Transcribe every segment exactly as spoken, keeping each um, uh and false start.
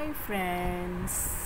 Hi friends.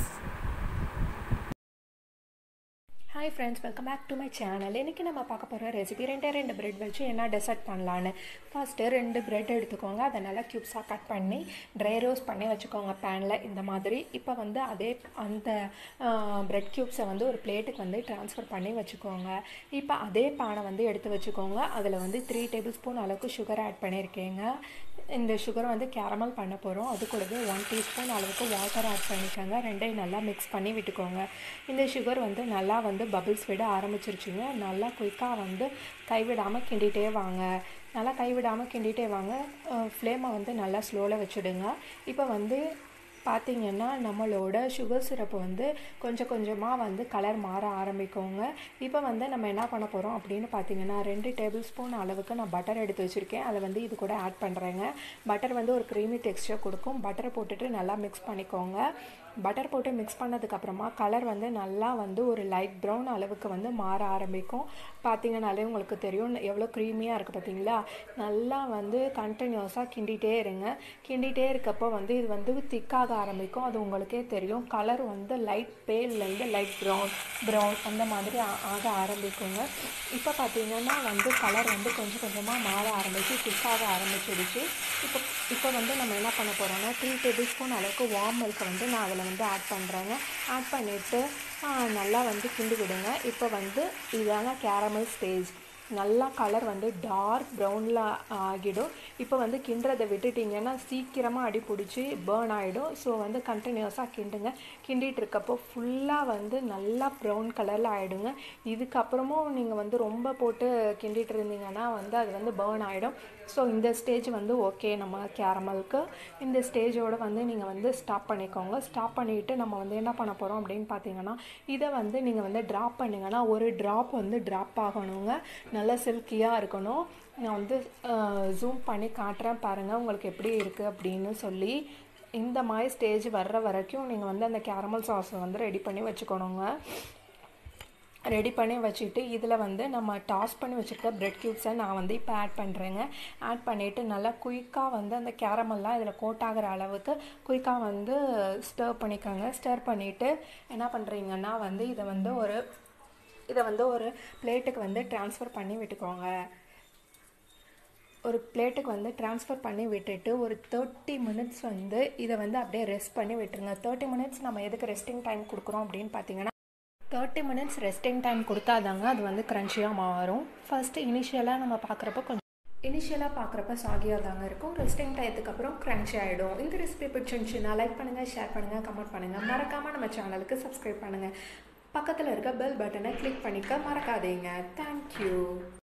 Hi friends, welcome back to my channel. இன்னைக்கு நம்ம பார்க்க போற ரெசிபி ரெண்டே ரெண்டு பிரெட் வச்சு என்ன டெசர்ட் பண்ணலான்னு. ஃபர்ஸ்ட் ரெண்டு பிரெட் எடுத்துக்கோங்க. அதை நல்லா கியூப்ஸா கட் பண்ணி ட்ரை ரோஸ்ட் பண்ணி வச்சுக்கோங்க பேன்ல இந்த மாதிரி. இப்போ வந்து அதே அந்த பிரெட் கியூப்ஸை வந்து ஒரு பிளேட்டுக்கு வந்து ட்ரான்ஸ்ஃபர் பண்ணி வச்சுக்கோங்க. இப்போ அதே பேனை வந்து எடுத்து வச்சுக்கோங்க. அதில் வந்து த்ரீ டேபிள் ஸ்பூன் அளவுக்கு சுகர் ஆட் பண்ணியிருக்கேங்க. இந்த சுகர் வந்து கேரமல் பண்ண போகிறோம். அது கூடவே ஒன் டீஸ்பூன் அளவுக்கு வாட்டர் ஆட் பண்ணிக்கோங்க. ரெண்டையும் நல்லா மிக்ஸ் பண்ணி விட்டுக்கோங்க. இந்த சுகர் வந்து நல்லா வந்து பபிள்ஸ் விட ஆரம்பிச்சிருச்சுங்க. நல்லா குயிக்காக வந்து கைவிடாமல் கிண்டிகிட்டே வாங்க. நல்லா கைவிடாமல் கிண்டிகிட்டே வாங்க. ஃப்ளேமை வந்து நல்லா ஸ்லோவில் வச்சுடுங்க. இப்போ வந்து பார்த்திங்கன்னா நம்மளோட சுகர் சிரப்பு வந்து கொஞ்சம் கொஞ்சமாக வந்து கலர் மாற ஆரம்பிக்குங்க. இப்போ வந்து நம்ம என்ன பண்ண போகிறோம் அப்படின்னு பார்த்தீங்கன்னா ரெண்டு டேபிள் ஸ்பூன் அளவுக்கு நான் பட்டர் எடுத்து வச்சுருக்கேன். அதை வந்து இது கூட ஆட் பண்ணுறேங்க. பட்டர் வந்து ஒரு க்ரீமி டெக்ஸ்சர் கொடுக்கும். பட்டரை போட்டுட்டு நல்லா மிக்ஸ் பண்ணிக்கோங்க. பட்டர் போட்டு மிக்ஸ் பண்ணதுக்கப்புறமா கலர் வந்து நல்லா வந்து ஒரு லைட் ப்ரௌன் அளவுக்கு வந்து மாற ஆரம்பிக்கும். பார்த்திங்கனாலே உங்களுக்கு தெரியும் எவ்வளோ க்ரீமியாக இருக்குது பார்த்தீங்களா. நல்லா வந்து கண்டினியூஸாக கிண்டிகிட்டே இருங்க. கிண்டிகிட்டே இருக்கப்போ வந்து இது வந்து திக்காக ஆரம்பிக்கும். அது உங்களுக்கே தெரியும். கலர் வந்து லைட் பேல்லேருந்து லைட் ப்ரௌன் ப்ரௌன் அந்த மாதிரி ஆக ஆரம்பிக்குங்க. இப்போ பார்த்திங்கன்னா வந்து கலர் வந்து கொஞ்சம் கொஞ்சமாக மாற ஆரம்பிச்சு திக்காக ஆரம்பிச்சிடுச்சு. இப்போ இப்போ வந்து நம்ம என்ன பண்ண போகிறோம்னா த்ரீ டேபிள் ஸ்பூன் அளவுக்கு வார்ம் மில்க் வந்து நான் அதில் வந்து ஆட் பண்ணுறேங்க. ஆட் பண்ணிவிட்டு நல்லா வந்து கிண்டி விடுங்க. இப்போ வந்து இதான கேரமல் ஸ்டேஜ். நல்லா கலர் வந்து டார்க் ப்ரௌனில் ஆகிடும். இப்போ வந்து கிண்டுறதை விட்டுட்டிங்கன்னா சீக்கிரமாக அடி பிடிச்சி பேர்ன் ஆகிடும். ஸோ வந்து கண்டினியூஸாக கிண்டுங்க. கிண்டிகிட்டு இருக்கப்போ ஃபுல்லாக வந்து நல்லா ப்ரௌன் கலரில் ஆகிடுங்க. இதுக்கப்புறமும் நீங்கள் வந்து ரொம்ப போட்டு கிண்டிகிட்டு இருந்தீங்கன்னா வந்து அது வந்து பேர்ன் ஆகிடும். ஸோ இந்த ஸ்டேஜ் வந்து ஓகே நம்ம கேரமலுக்கு. இந்த ஸ்டேஜோடு வந்து நீங்கள் வந்து ஸ்டாப் பண்ணிக்கோங்க. ஸ்டாப் பண்ணிவிட்டு நம்ம வந்து என்ன பண்ண போகிறோம் அப்படின்னு பார்த்தீங்கன்னா இதை வந்து நீங்கள் வந்து ட்ராப் பண்ணிங்கன்னா ஒரு ட்ராப் வந்து ட்ராப் ஆகணுங்க. நல்லா சில்கியாக இருக்கணும். நான் வந்து ஜூம் பண்ணி காட்டுறேன் பாருங்கள் உங்களுக்கு எப்படி இருக்குது அப்படின்னு சொல்லி. இந்த மாதிரி ஸ்டேஜ் வர்ற வரைக்கும் நீங்கள் வந்து அந்த கேரமல் சாஸை வந்து ரெடி பண்ணி வச்சுக்கணுங்க. ரெடி பண்ணி வச்சுட்டு இதில் வந்து நம்ம டாஸ் பண்ணி வச்சுருக்க ப்ரெட் க்யூப்ஸை நான் வந்து இப்போ ஆட் பண்ணுறேங்க. ஆட் பண்ணிவிட்டு நல்லா குயிக்காக வந்து அந்த கேரமெல்லாம் இதில் கோட் ஆகிற அளவுக்கு குயிக்காக வந்து ஸ்டர் பண்ணிக்கோங்க. ஸ்டர் பண்ணிவிட்டு என்ன பண்ணுறீங்கன்னா வந்து இதை வந்து ஒரு இதை வந்து ஒரு பிளேட்டுக்கு வந்து ட்ரான்ஸ்ஃபர் பண்ணி விட்டுக்கோங்க. ஒரு பிளேட்டுக்கு வந்து ட்ரான்ஸ்ஃபர் பண்ணி விட்டுட்டு ஒரு தேர்ட்டி மினிட்ஸ் வந்து இதை வந்து அப்படியே ரெஸ்ட் பண்ணி விட்டுருங்க. தேர்ட்டி மினிட்ஸ் நம்ம எதுக்கு ரெஸ்டிங் டைம் கொடுக்குறோம் அப்படின்னு பார்த்தீங்கன்னா தேர்ட்டி மினிட்ஸ் ரெஸ்டிங் டைம் கொடுத்தாதாங்க அது வந்து க்ரன்ச்சியாக மாறும். ஃபர்ஸ்ட் இனிஷியலாக நம்ம பார்க்குறப்ப கொஞ்சம் இனிஷியலாக பார்க்குறப்ப சாகியாக தாங்க இருக்கும். ரெஸ்டிங் டயத்துக்கு அப்புறம் க்ரன்ச்சி ஆகிடும். இந்த ரெசிபி பிடிச்சிருந்துச்சுன்னா லைக் பண்ணுங்கள், ஷேர் பண்ணுங்கள், கமெண்ட் பண்ணுங்கள். மறக்காமல் நம்ம சேனலுக்கு சப்ஸ்கிரைப் பண்ணுங்கள். பக்கத்தில் இருக்க பெல் பட்டனை கிளிக் பண்ணிக்க மறக்காதீங்க. தேங்க்யூ.